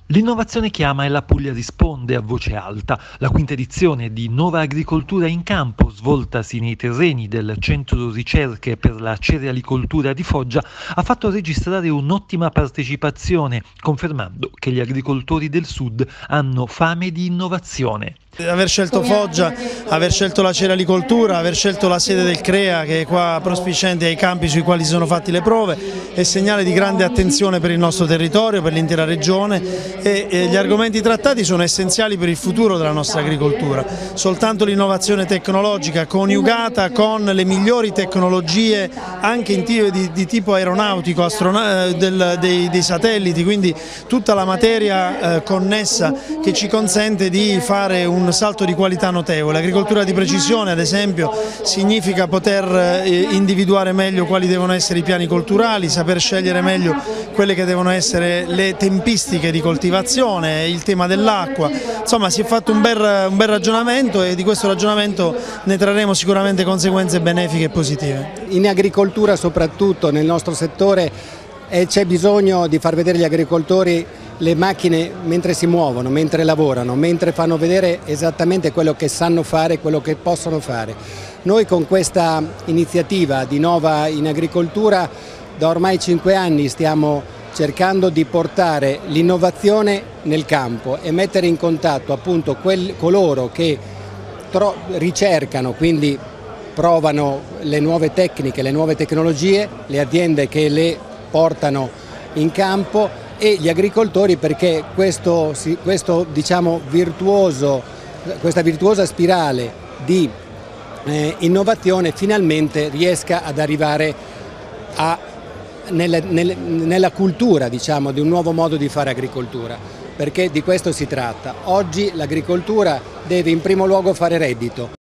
L'innovazione chiama e la Puglia risponde a voce alta. La quinta edizione di Nuova Agricoltura in Campo, svoltasi nei terreni del Centro Ricerche per la Cerealicoltura di Foggia, ha fatto registrare un'ottima partecipazione, confermando che gli agricoltori del Sud hanno fame di innovazione. Aver scelto Foggia, aver scelto la cerealicoltura, aver scelto la sede del CREA che è qua prospiciente ai campi sui quali si sono fatte le prove è segnale di grande attenzione per il nostro territorio, per l'intera regione e gli argomenti trattati sono essenziali per il futuro della nostra agricoltura. Soltanto l'innovazione tecnologica coniugata con le migliori tecnologie anche di tipo aeronautico, dei satelliti, quindi tutta la materia connessa che ci consente di fare un salto di qualità notevole. Agricoltura di precisione, ad esempio, significa poter individuare meglio quali devono essere i piani colturali, saper scegliere meglio quelle che devono essere le tempistiche di coltivazione, il tema dell'acqua. Insomma, si è fatto un bel ragionamento e di questo ragionamento ne trarremo sicuramente conseguenze benefiche e positive. In agricoltura, soprattutto nel nostro settore, c'è bisogno di far vedere agli agricoltori le macchine mentre si muovono, mentre lavorano, mentre fanno vedere esattamente quello che sanno fare, quello che possono fare. Noi con questa iniziativa di Nova in Agricoltura da ormai 5 anni stiamo cercando di portare l'innovazione nel campo e mettere in contatto appunto coloro che ricercano, quindi provano le nuove tecniche, le nuove tecnologie, le aziende che le portano in campo e gli agricoltori, perché questa virtuosa spirale di innovazione finalmente riesca ad arrivare nella cultura, diciamo, di un nuovo modo di fare agricoltura, perché di questo si tratta. Oggi l'agricoltura deve in primo luogo fare reddito.